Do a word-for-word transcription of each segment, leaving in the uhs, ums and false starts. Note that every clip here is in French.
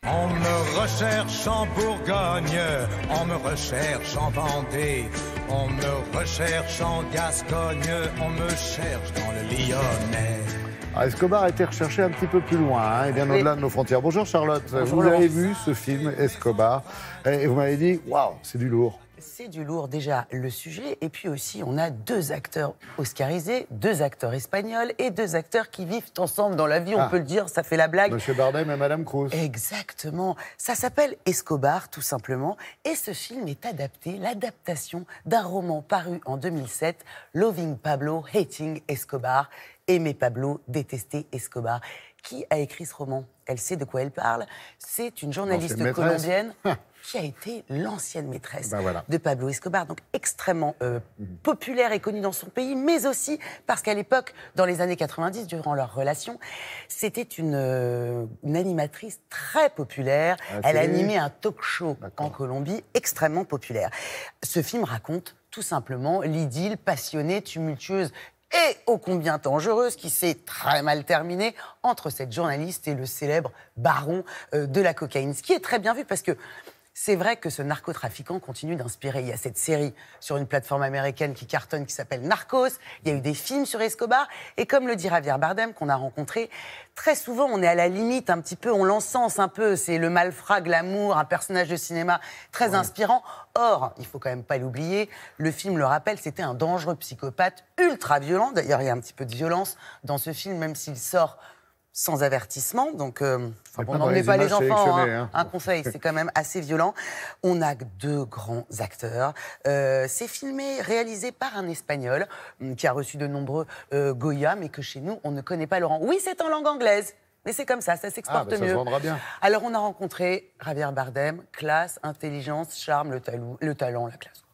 On me recherche en Bourgogne, on me recherche en Vendée, on me recherche en Gascogne, on me cherche dans le Lyonnais. Ah, Escobar a été recherché un petit peu plus loin, hein, et bien Oui. au-delà de nos frontières. Bonjour Charlotte, Bonjour, vous avez Laurence. vu ce film Escobar et vous m'avez dit, waouh, c'est du lourd. C'est du lourd, déjà, le sujet. Et puis aussi, on a deux acteurs oscarisés, deux acteurs espagnols et deux acteurs qui vivent ensemble dans la vie, on Ah. peut le dire, ça fait la blague. Monsieur Bardem et Madame Cruz. Exactement. Ça s'appelle Escobar, tout simplement. Et ce film est adapté, l'adaptation d'un roman paru en deux mille sept, Loving Pablo, Hating Escobar. Aimer Pablo, détester Escobar. Qui a écrit ce roman? Elle sait de quoi elle parle. C'est une journaliste L'ancienne maîtresse. colombienne Ah. qui a été l'ancienne maîtresse Ben voilà. de Pablo Escobar, donc extrêmement euh, populaire et connue dans son pays, mais aussi parce qu'à l'époque, dans les années quatre-vingt-dix, durant leur relation, c'était une, euh, une animatrice très populaire. À la Elle télé. animait un talk show D'accord. en Colombie extrêmement populaire. Ce film raconte tout simplement l'idylle passionnée, tumultueuse et ô combien dangereuse qui s'est très mal terminée entre cette journaliste et le célèbre baron euh, de la cocaïne. Ce qui est très bien vu parce que c'est vrai que ce narcotrafiquant continue d'inspirer. Il y a cette série sur une plateforme américaine qui cartonne, qui s'appelle Narcos. Il y a eu des films sur Escobar. Et comme le dit Javier Bardem, qu'on a rencontré, très souvent, on est à la limite un petit peu, on l'encense un peu. C'est le malfrat glamour, un personnage de cinéma très ouais. inspirant. Or, il faut quand même pas l'oublier, le film le rappelle, c'était un dangereux psychopathe ultra violent. D'ailleurs, il y a un petit peu de violence dans ce film, même s'il sort sans avertissement, donc euh, enfin, bon, n'emmenez pas les enfants, hein. Hein. Un conseil, c'est quand même assez violent. On a deux grands acteurs. Euh, c'est filmé, réalisé par un Espagnol qui a reçu de nombreux euh, Goya, mais que chez nous, on ne connaît pas, Laurent. Oui, c'est en langue anglaise, mais c'est comme ça, ça s'exporte ah, bah, mieux. Ça se vendra bien. Alors, on a rencontré Javier Bardem, classe, intelligence, charme, le, talou, le talent, la classe.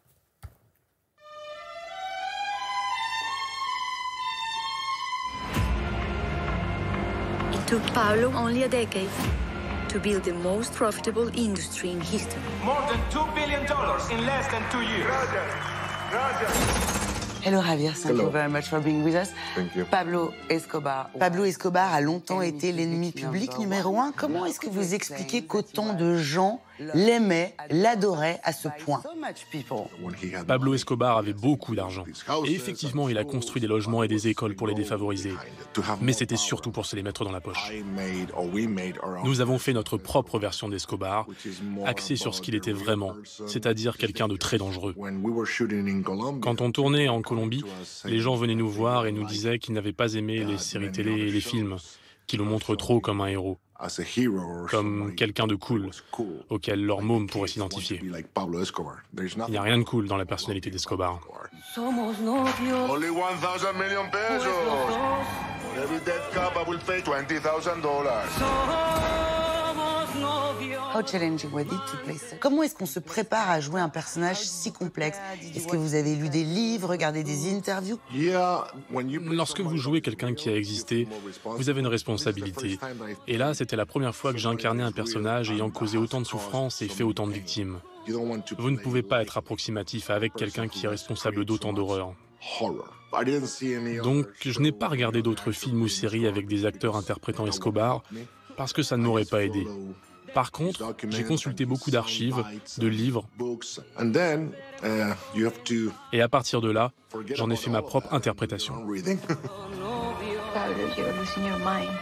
It took Paolo only a decade to build the most profitable industry in history. More than two billion dollars in less than two years. Roger. Roger. Hello Javier, thank Hello. you very much for being with us. Thank you. Pablo Escobar. Pablo Escobar a longtemps été l'ennemi public numéro un. Comment est-ce que vous expliquez qu'autant de gens l'aimaient, l'adoraient à ce point? Pablo Escobar avait beaucoup d'argent. Et effectivement, il a construit des logements et des écoles pour les défavorisés. Mais c'était surtout pour se les mettre dans la poche. Nous avons fait notre propre version d'Escobar, axée sur ce qu'il était vraiment, c'est-à-dire quelqu'un de très dangereux. Quand on tournait en Colombie, les gens venaient nous voir et nous disaient qu'ils n'avaient pas aimé les séries télé et les films, qui le montrent trop comme un héros, comme quelqu'un de cool, auquel leur môme pourrait s'identifier. Il n'y a rien de cool dans la personnalité d'Escobar. Somos novios. Only one thousand million pesos. For every dead cop, I will pay twenty thousand dollars. How challenging was it to play such- Comment est-ce qu'on se prépare à jouer un personnage si complexe? Est-ce que vous avez lu des livres, regardé des interviews? Lorsque vous jouez quelqu'un qui a existé, vous avez une responsabilité. Et là, c'était la première fois que j'incarnais un personnage ayant causé autant de souffrance et fait autant de victimes. Vous ne pouvez pas être approximatif avec quelqu'un qui est responsable d'autant d'horreurs. Donc, je n'ai pas regardé d'autres films ou séries avec des acteurs interprétant Escobar, parce que ça ne m'aurait pas aidé. Par contre, j'ai consulté beaucoup d'archives, de livres, et à partir de là, j'en ai fait ma propre interprétation. Pablo, you're losing your mind.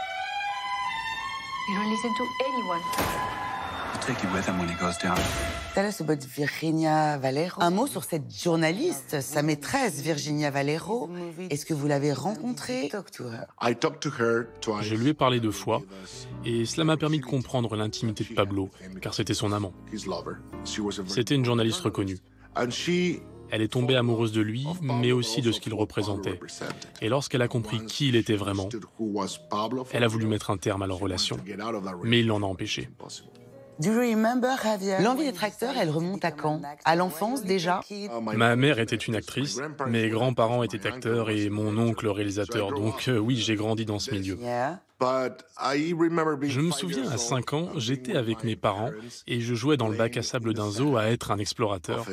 You don't listen to anyone. Take it with him when he goes down. Tell us about Virginia Valero. Un mot sur cette journaliste, sa maîtresse Virginia Valero. Est-ce que vous l'avez rencontrée? Je lui ai parlé deux fois, et cela m'a permis de comprendre l'intimité de Pablo, car c'était son amant. C'était une journaliste reconnue. Elle est tombée amoureuse de lui, mais aussi de ce qu'il représentait. Et lorsqu'elle a compris qui il était vraiment, elle a voulu mettre un terme à leur relation, mais il l'en a empêché. Do you remember, Javier? L'envie d'être acteur, elle remonte à quand? À l'enfance déjà? Ma mère était une actrice, mes grands-parents étaient acteurs et mon oncle réalisateur. Donc euh, oui, j'ai grandi dans ce milieu. Yeah. Je me souviens, à cinq ans, j'étais avec mes parents et je jouais dans le bac à sable d'un zoo à être un explorateur.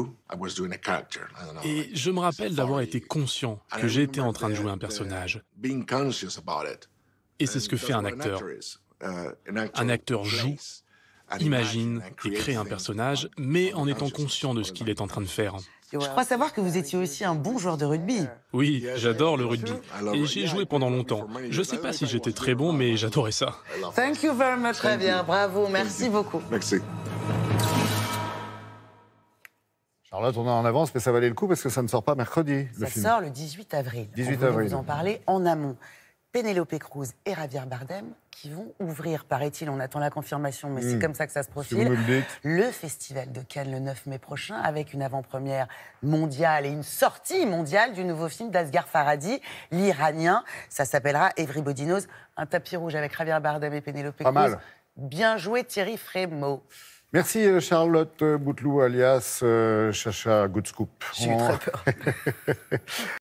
Et je me rappelle d'avoir été conscient que j'étais en train de jouer un personnage. Et c'est ce que fait un acteur. Un acteur joue, imagine et crée un personnage, mais en étant conscient de ce qu'il est en train de faire. Je crois savoir que vous étiez aussi un bon joueur de rugby. Oui, j'adore le rugby. Et j'y ai joué pendant longtemps. Je ne sais pas si j'étais très bon, mais j'adorais ça. Thank you very much. Très bien, bravo, merci beaucoup. Merci. Charlotte, on est en avance, mais ça valait le coup parce que ça ne sort pas mercredi, le Ça film. sort le dix-huit avril. dix-huit On voulait avril. vous en parler en amont. Penélope Cruz et Javier Bardem qui vont ouvrir, paraît-il, on attend la confirmation, mais c'est Mmh. comme ça que ça se Si profile, vous me le dites. le Festival de Cannes le neuf mai prochain avec une avant-première mondiale et une sortie mondiale du nouveau film d'Asghar Farhadi, l'Iranien. Ça s'appellera Everybody Knows, un tapis rouge avec Javier Bardem et Penélope Pas Cruz. mal. Bien joué Thierry Frémaux. Merci euh, Charlotte Bouteloup, alias euh, Chacha Goodscoop. J'ai eu très peur.